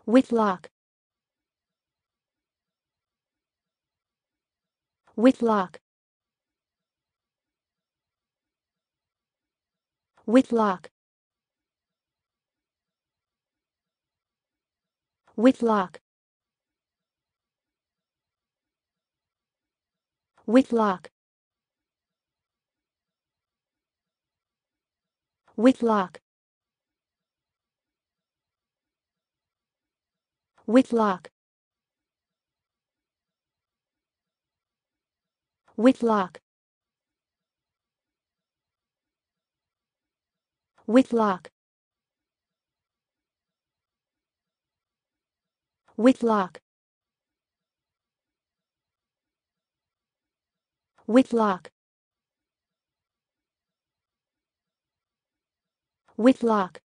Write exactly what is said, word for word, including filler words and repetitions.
Whitlock. Whitlock. Whitlock. Whitlock. Whitlock. Whitlock. Whitlock. Whitlock. Whitlock. Whitlock. Whitlock. Whitlock.